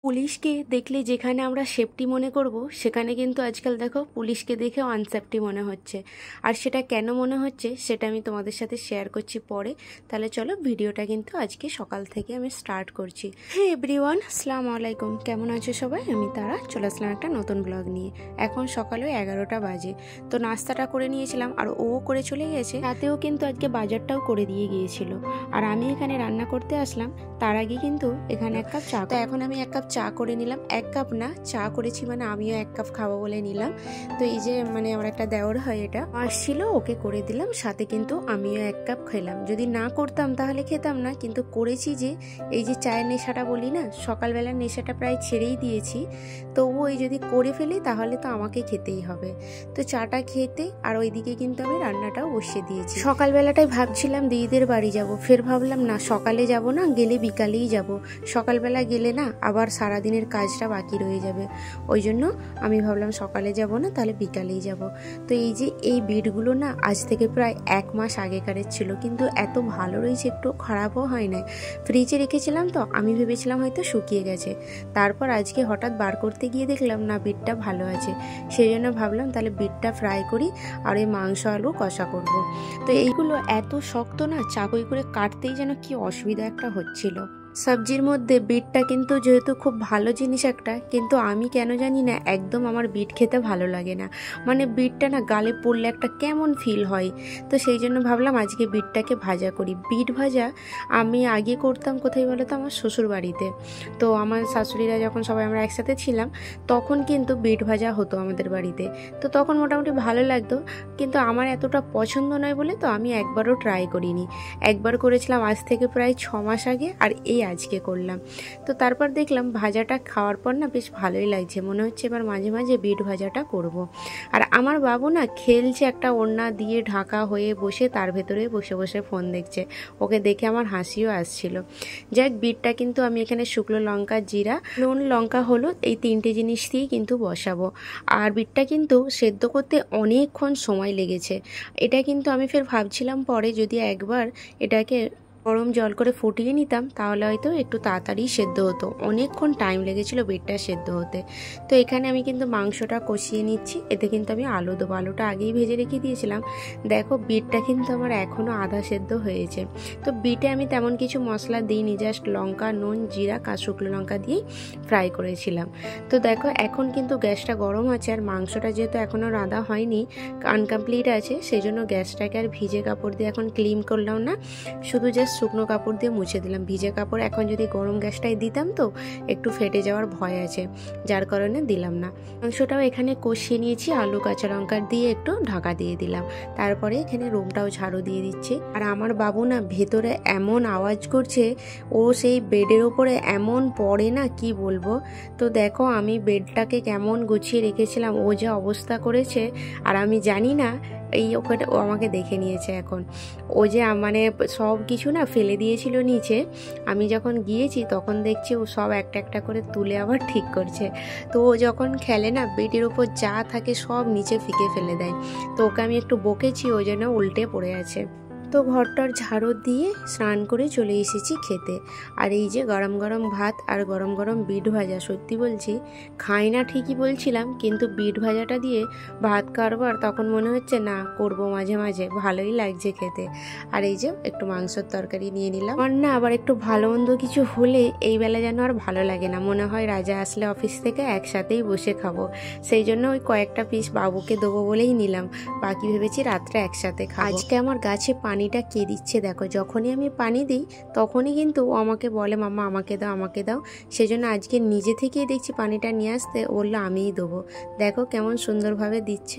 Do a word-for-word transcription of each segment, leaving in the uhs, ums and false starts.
পুলিশকে দেখলে যেখানে আমরা সেফটি মনে করব, সেখানে কিন্তু আজকাল দেখো পুলিশকে দেখেও আনসেফটি মনে হচ্ছে। আর সেটা কেন মনে হচ্ছে সেটা আমি তোমাদের সাথে শেয়ার করছি পরে। তাহলে চলো, ভিডিওটা কিন্তু আজকে সকাল থেকে আমি স্টার্ট করছি। হ্যাঁ এভরিওয়ান, আসসালামু আলাইকুম। কেমন আছো সবাই? আমি তারা চলে আসলাম একটা নতুন ব্লগ নিয়ে। এখন সকালে এগারোটা বাজে। তো নাস্তাটা করে নিয়েছিলাম আর ও করে চলে গেছে। রাতেও কিন্তু আজকে বাজারটাও করে দিয়ে গিয়েছিল। আর আমি এখানে রান্না করতে আসলাম। তার আগে কিন্তু এখানে এক কাপ চা, তো এখন আমি এক কাপ চা করে নিলাম। এক কাপ না, চা করেছি মানে আমিও এক কাপ খাবো বলে নিলাম। তো এই যে মানে আমার একটা দেওর হয়, এটা আসছিল, ওকে করে দিলাম। সাথে কিন্তু আমিও এক কাপ খেলাম। যদি না করতাম তাহলে খেতাম না, কিন্তু করেছি যে এই যে চায়ের নেশাটা বলি না, সকালবেলার নেশাটা প্রায় ছেড়েই দিয়েছি। তবুও এই যদি করে ফেলি তাহলে তো আমাকে খেতেই হবে। তো চাটা খেতে আর ওইদিকে কিন্তু আমি রান্নাটাও বসিয়ে দিয়েছি। সকালবেলাটাই ভাবছিলাম দিদিদের বাড়ি যাব, ফের ভাবলাম না সকালে যাব না, গেলে বিকালেই যাব। সকালবেলা গেলে না আবার সারাদিনের কাজটা বাকি রয়ে যাবে। ওই জন্য আমি ভাবলাম সকালে যাব না, তাহলে বিকালেই যাব। তো এই যে এই বিটগুলো না আজ থেকে প্রায় এক মাস আগেকারের ছিল, কিন্তু এত ভালো রয়েছে, একটু খারাপও হয় না। ফ্রিজে রেখেছিলাম তো আমি ভেবেছিলাম হয়তো শুকিয়ে গেছে। তারপর আজকে হঠাৎ বার করতে গিয়ে দেখলাম না বিটটা ভালো আছে। সেই জন্য ভাবলাম তাহলে বিটটা ফ্রাই করি আর এই মাংস আলু কষা করব। তো এইগুলো এত শক্ত না, চাকুই করে কাটতেই যেন কি অসুবিধা একটা হচ্ছিল। সবজির মধ্যে বিটটা কিন্তু যেহেতু খুব ভালো জিনিস একটা, কিন্তু আমি কেন জানি না একদম আমার বিট খেতে ভালো লাগে না। মানে বিটটা না গালে পড়লে একটা কেমন ফিল হয়। তো সেই জন্য ভাবলাম আজকে বিটটাকে ভাজা করি। বিট ভাজা আমি আগে করতাম কোথায় বলো তো, আমার শ্বশুর বাড়িতে। তো আমার শাশুড়িরা যখন সবাই আমরা একসাথে ছিলাম তখন কিন্তু বিট ভাজা হতো আমাদের বাড়িতে। তো তখন মোটামুটি ভালো লাগতো, কিন্তু আমার এতটা পছন্দ নয় বলে তো আমি একবারও ট্রাই করিনি। একবার করেছিলাম আজ থেকে প্রায় ছ মাস আগে, আর এই আজকে করলাম। তো তারপর দেখলাম ভাজাটা খাওয়ার পর না বেশ ভালোই লাগছে, মনে হচ্ছে এবার মাঝে মাঝে বিট ভাজাটা করব। আর আমার বাবু না খেলছে, একটা ওড়না দিয়ে ঢাকা হয়ে বসে তার ভেতরে বসে বসে ফোন দেখছে। ওকে দেখে আমার হাসিও আসছিল। যাক, বিটটা কিন্তু আমি এখানে শুকনো লঙ্কা, জিরা, নুন, লঙ্কা, হলুদ এই তিনটে জিনিস দিয়েই কিন্তু বসাবো। আর বিটটা কিন্তু সেদ্ধ করতে অনেকক্ষণ সময় লেগেছে। এটা কিন্তু আমি ফের ভাবছিলাম পরে যদি একবার এটাকে গরম জল করে ফুটিয়ে নিতাম তাহলে হয়তো একটু তাড়াতাড়ি সেদ্ধ হতো। অনেকক্ষণ টাইম লেগেছিল বিটটা সেদ্ধ হতে। তো এখানে আমি কিন্তু মাংসটা কষিয়ে নিচ্ছি। এতে কিন্তু আমি আলু দেবো, আলুটা আগেই ভেজে রেখে দিয়েছিলাম। দেখো বিটটা কিন্তু আমার এখনও আধা সেদ্ধ হয়েছে। তো বিটে আমি তেমন কিছু মশলা দিইনি, জাস্ট লঙ্কা, নুন, জিরা, শুকনো লঙ্কা দিয়েই ফ্রাই করেছিলাম। তো দেখো এখন কিন্তু গ্যাসটা গরম আছে, আর মাংসটা যেহেতু এখনও রাঁধা হয়নি, আনকমপ্লিট আছে, সেই জন্য গ্যাসটাকে আর ভিজে কাপড় দিয়ে এখন ক্লিন করলাম না, শুধু জাস্ট শুকনো কাপড় দিয়ে মুছে দিলাম। ভিজে কাপড় এখন যদি গরম গ্যাসটাই দিতাম তো একটু ফেটে যাওয়ার ভয় আছে, যার কারণে দিলাম না। মাংসটাও এখানে কষিয়ে নিয়েছি, আলু কাঁচা লঙ্কা দিয়ে একটু ঢাকা দিয়ে দিলাম। তারপরে এখানে রুমটাও ঝাড়ু দিয়ে দিচ্ছি। আর আমার বাবু না ভেতরে এমন আওয়াজ করছে, ও সেই বেডের ওপরে এমন পড়ে না কি বলবো। তো দেখো আমি বেডটাকে কেমন গুছিয়ে রেখেছিলাম, ও যা অবস্থা করেছে। আর আমি জানি না এই ওখানে ও আমাকে দেখে নিয়েছে এখন। ও যে মানে সব কিছু না ফেলে দিয়েছিল নিচে, আমি যখন গিয়েছি তখন দেখছি ও সব একটা একটা করে তুলে আবার ঠিক করছে। তো ও যখন খেলে না বেডের ওপর যা থাকে সব নিচে ফিকে ফেলে দেয়। তো ওকে আমি একটু বকেছি, ওই জন্য উল্টে পড়ে আছে। তো ঘরটার ঝাড়ু দিয়ে স্নান করে চলে এসেছি খেতে। আর এই যে গরম গরম ভাত আর গরম গরম বিট ভাজা, সত্যি বলছি খাই না ঠিকই বলছিলাম, কিন্তু বিট ভাজাটা দিয়ে ভাত কারবার তখন মনে হচ্ছে না করব মাঝে মাঝে, ভালোই লাগছে খেতে। আর এই যে একটু মাংসের তরকারি নিয়ে নিলাম। আমার না আবার একটু ভালো মন্দ কিছু হলে এই বেলা যেন আর ভালো লাগে না, মনে হয় রাজা আসলে অফিস থেকে একসাথেই বসে খাবো। সেই জন্য ওই কয়েকটা পিস বাবুকে দেবো বলেই নিলাম, বাকি ভেবেছি রাত্রে একসাথে খাবো। আজকে আমার গাছে পানিটা কে দিচ্ছে দেখো, যখনই আমি পানি দিই তখনই কিন্তু ও আমাকে বলে মাম্মা আমাকে দাও আমাকে দাও। সেজন্য আজকে নিজে থেকেই দেখছি পানিটা নিয়ে আসতে, বললো আমিই দেবো। দেখো কেমন সুন্দরভাবে দিচ্ছে।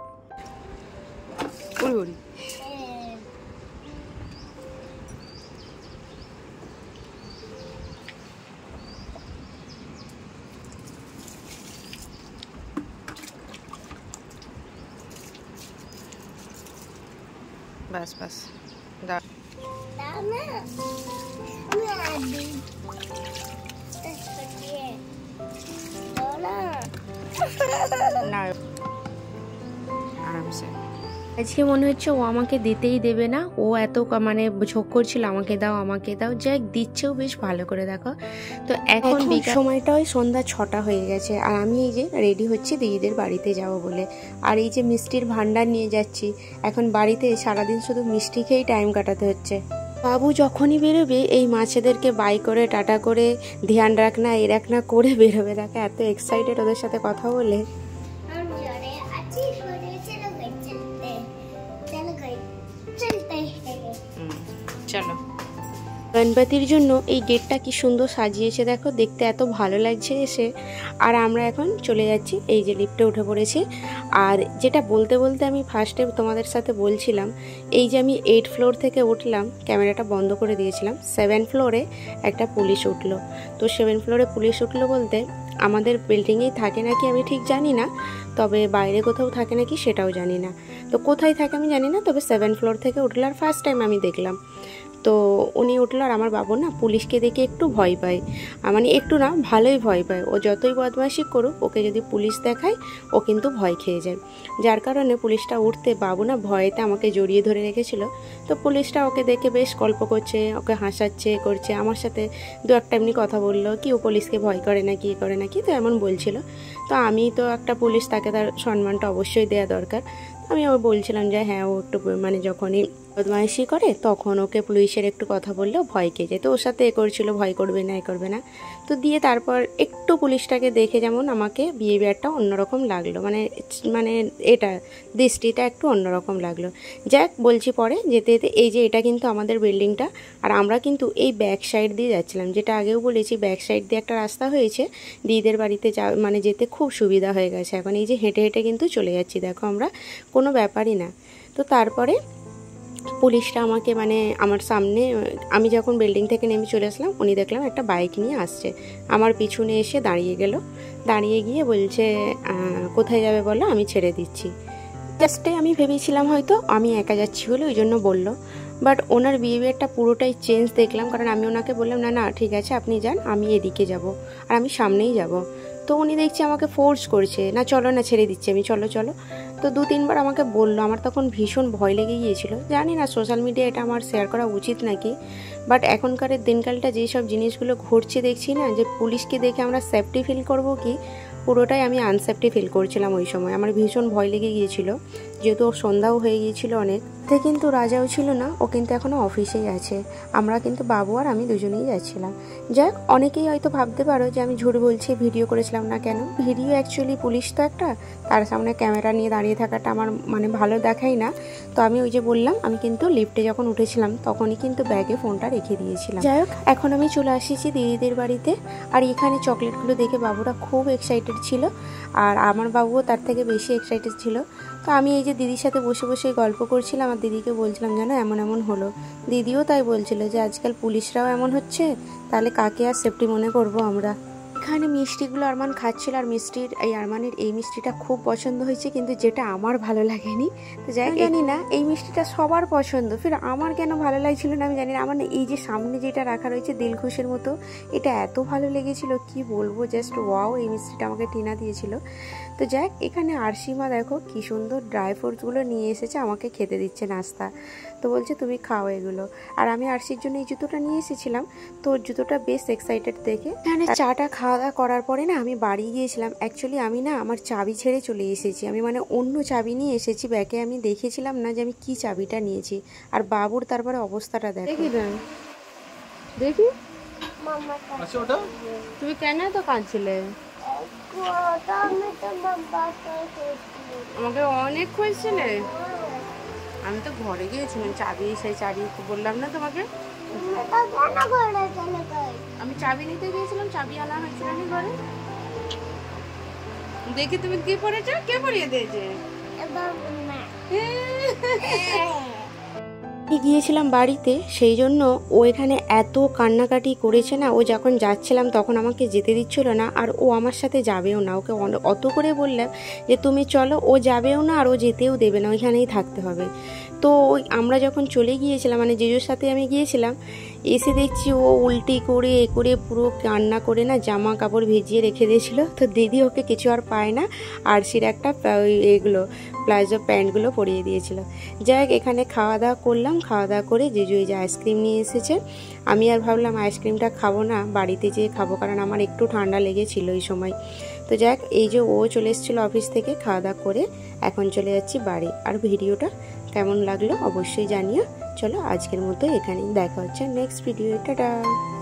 বাস বাস দাও না, আরামসে আজকে মনে হচ্ছে ও আমাকে দিতেই দেবে না, ও এত মানে ঝোঁক করছিল আমাকে দাও আমাকে দাও, যাই দিচ্ছেও বেশ ভালো করে দেখো। তো এখন সময়টা ওই সন্ধ্যা ছটা হয়ে গেছে আর আমি এই যে রেডি হচ্ছি দিদিদের বাড়িতে যাব বলে। আর এই যে মিষ্টির ভান্ডার নিয়ে যাচ্ছি, এখন বাড়িতে সারাদিন শুধু মিষ্টি খেয়েই টাইম কাটাতে হচ্ছে। বাবু যখনই বেরোবে এই মাছেদেরকে বাই করে টাটা করে ধ্যান রাখ না এই রাখ না করে বেরোবে, দেখো এত এক্সাইটেড ওদের সাথে কথা বলে। চলো, গণপতির জন্য এই গেটটা কি সুন্দর সাজিয়েছে দেখো, দেখতে এত ভালো লাগছে এসে। আর আমরা এখন চলে যাচ্ছি, এই যে লিফটে উঠে পড়েছি। আর যেটা বলতে বলতে আমি ফার্স্টে তোমাদের সাথে বলছিলাম, এই যে আমি এইট ফ্লোর থেকে উঠলাম, ক্যামেরাটা বন্ধ করে দিয়েছিলাম, সেভেন ফ্লোরে একটা পুলিশ উঠলো। তো সেভেন ফ্লোরে পুলিশ উঠলো বলতে আমাদের বিল্ডিংয়েই থাকে নাকি আমি ঠিক জানি না, তবে বাইরে কোথাও থাকে নাকি সেটাও জানি না। তো কোথায় থাকে আমি জানি না, তবে সেভেন ফ্লোর থেকে উঠলো আর ফার্স্ট টাইম আমি দেখলাম। তো উনি উঠলো আর আমার বাবু না পুলিশকে দেখে একটু ভয় পায়, মানে একটু না ভালোই ভয় পায়। ও যতই বদমাইশি করুক ওকে যদি পুলিশ দেখায় ও কিন্তু ভয় খেয়ে যায়, যার কারণে পুলিশটা উঠতে বাবু না ভয়েতে আমাকে জড়িয়ে ধরে রেখেছিল। তো পুলিশটা ওকে দেখে বেশ গল্প করছে, ওকে হাসাচ্ছে করছে, আমার সাথে দু একটা এমনি কথা বললো কি ও পুলিশকে ভয় করে না কি করে না কি, তো এমন বলছিল। তো আমি তো একটা পুলিশ, তাকে তার সম্মানটা অবশ্যই দেওয়া দরকার। আমি ও বলছিলাম যে হ্যাঁ ও একটু মানে যখনই বদমাইশি করে তখন ওকে পুলিশের একটু কথা বললেও ভয় খেয়ে যায়, তো ওর সাথে এ করছিল ভয় করবে না এ করবে না। তো দিয়ে তারপর একটু পুলিশটাকে দেখে যেমন আমাকে বিহেভিয়ারটা অন্যরকম লাগলো, মানে মানে এটা দৃষ্টিটা একটু অন্যরকম লাগলো। যাক বলছি পরে যেতে যেতে, এই যে এটা কিন্তু আমাদের বিল্ডিংটা, আর আমরা কিন্তু এই ব্যাক সাইড দিয়ে যাচ্ছিলাম, যেটা আগেও বলেছি ব্যাক সাইড দিয়ে একটা রাস্তা হয়েছে দিদিদের বাড়িতে যা মানে যেতে খুব সুবিধা হয়ে গেছে। এখন এই যে হেঁটে হেঁটে কিন্তু চলে যাচ্ছি দেখো আমরা, কোনো ব্যাপারই না। তো তারপরে পুলিশটা আমাকে মানে আমার সামনে, আমি যখন বিল্ডিং থেকে নেমে চলে আসলাম উনি দেখলাম একটা বাইক নিয়ে আসছে, আমার পিছনে এসে দাঁড়িয়ে গেল। দাঁড়িয়ে গিয়ে বলছে কোথায় যাবে বলো, আমি ছেড়ে দিচ্ছি। জাস্টে আমি ভেবেছিলাম হয়তো আমি একা যাচ্ছি বলে ওই জন্য বললো, বাট ওনার বিহেভিয়ারটা পুরোটাই চেঞ্জ দেখলাম। কারণ আমি ওনাকে বললাম না না ঠিক আছে আপনি যান, আমি এদিকে যাব আর আমি সামনেই যাব। তো উনি দেখছি আমাকে ফোর্স করছে, না চলো না ছেড়ে দিচ্ছি আমি, চলো চলো। তো দু তিনবার আমাকে বললো, আমার তখন ভীষণ ভয় লেগে গিয়েছিল। জানি না সোশ্যাল মিডিয়া এটা আমার শেয়ার করা উচিত নাকি, বাট এখনকার দিনকালটা যেসব জিনিসগুলো ঘটছে দেখছি না, যে পুলিশকে দেখে আমরা সেফটি ফিল করব কি, পুরোটাই আমি আনসেফটি ফিল করছিলাম ওই সময়। আমার ভীষণ ভয় লেগে গিয়েছিল, যেহেতু ওর সন্ধ্যাও হয়ে গিয়েছিল অনেক। তে কিন্তু রাজাও ছিল না, ও কিন্তু এখনও অফিসেই আছে। আমরা কিন্তু বাবু আর আমি দুজনেই যাচ্ছিলাম। যাক, অনেকেই হয়তো ভাবতে পারো যে আমি ঝুড় বলছি ভিডিও করেছিলাম না কেন। ভিডিও অ্যাকচুয়ালি পুলিশ তো একটা, তার সামনে ক্যামেরা নিয়ে দাঁড়িয়ে থাকাটা আমার মানে ভালো দেখাই না। তো আমি ওই যে বললাম, আমি কিন্তু লিফটে যখন উঠেছিলাম তখনই কিন্তু ব্যাগে ফোনটা রেখে দিয়েছিলাম। যাই হোক, এখন আমি চলে আসিছি দিদিদের বাড়িতে। আর এখানে চকলেটগুলো দেখে বাবুরা খুব এক্সাইটেড ছিল, আর আমার বাবুও তার থেকে বেশি এক্সাইটেড ছিল। তো আমি এই যে দিদির সাথে বসে বসে গল্প করছিলাম আর দিদিকে বলছিলাম জানো এমন এমন হলো। দিদিও তাই বলছিল যে আজকাল পুলিশরাও এমন হচ্ছে, তাহলে কাকে আর সেফটি মনে করব আমরা। এখানে মিষ্টিগুলো আরমান খাচ্ছিল, আর মিষ্টির এই আরমানের এই মিষ্টিটা খুব পছন্দ হয়েছে, কিন্তু যেটা আমার ভালো লাগেনি। তো যাই জানি না এই মিষ্টিটা সবার পছন্দ, ফির আমার কেন ভালো লাগছিল না আমি জানি না। আমার এই যে সামনে যেটা রাখা রয়েছে দিলখুশের মতো, এটা এত ভালো লেগেছিল কি বলবো, জাস্ট ওয়াও। এই মিষ্টিটা আমাকে টিনা দিয়েছিল। তো যাক, এখানে আরশিমা দেখো কি সুন্দর ড্রাই ফ্রুটসগুলো নিয়ে এসেছে, আমাকে খেতে দিচ্ছে নাস্তা। তো বলছে তুমি খাও এগুলো। আর আমি আরশির জন্য এই জুতোটা নিয়ে এসেছিলাম, তো ওর জুতোটা বেশ এক্সাইটেড দেখে। এখানে চাটা খাওয়া দাওয়া করার পরে না আমি বাড়ি গিয়েছিলাম। অ্যাকচুয়ালি আমি না আমার চাবি ছেড়ে চলে এসেছি, আমি মানে অন্য চাবি নিয়ে এসেছি ব্যাগে। আমি দেখেছিলাম না যে আমি কি চাবিটা নিয়েছি। আর বাবুর তারপরে অবস্থাটা দেখো, দেখি তুমি কেন তো কাঁদছিলে? আমাকে অনেক খুঁজছিলে, আমি তো ঘরে গিয়েছিলাম, চাবি সেই চাবি বললাম না তোমাকে, আমি চাবি নিতে গিয়েছিলাম, চাবি আনা হয়েছিল না ঘরে। দেখি তুমি কি পড়েছো, কে পড়িয়ে দিয়েছে? গিয়েছিলাম বাড়িতে, সেই জন্য ও এখানে এত কান্নাকাটি করেছে না। ও যখন যাচ্ছিলাম তখন আমাকে যেতে দিচ্ছিল না, আর ও আমার সাথে যাবেও না। ওকে অত করে বললাম যে তুমি চলো, ও যাবেও না আর ও যেতেও দেবে না, ওইখানেই থাকতে হবে। তো ওই আমরা যখন চলে গিয়েছিলাম, মানে জেজুর সাথে আমি গিয়েছিলাম, এসে দেখছি ও উল্টি করে এ করে পুরো কান্না করে না জামা কাপড় ভিজিয়ে রেখে দিয়েছিল। তো দিদি ওকে কিছু আর পায় না, আরশির একটা এগুলো প্লাজো প্যান্টগুলো পরিয়ে দিয়েছিল। যাই হোক, এখানে খাওয়া দাওয়া করলাম। খাওয়া দাওয়া করে জিজু এই যে আইসক্রিম নিয়ে এসেছে। আমি আর ভাবলাম আইসক্রিমটা খাবো না, বাড়িতে যেয়ে খাবো, কারণ আমার একটু ঠান্ডা লেগেছিল এই সময়। তো যাই হোক, এই যে ও চলে এসেছিলো অফিস থেকে, খাওয়া দাওয়া করে এখন চলে যাচ্ছি বাড়ি। আর ভিডিওটা কেমন লাগলো অবশ্যই জানিও। চলো আজকের মতো এখানেই, দেখা হচ্ছে নেক্সট ভিডিও। টাটা।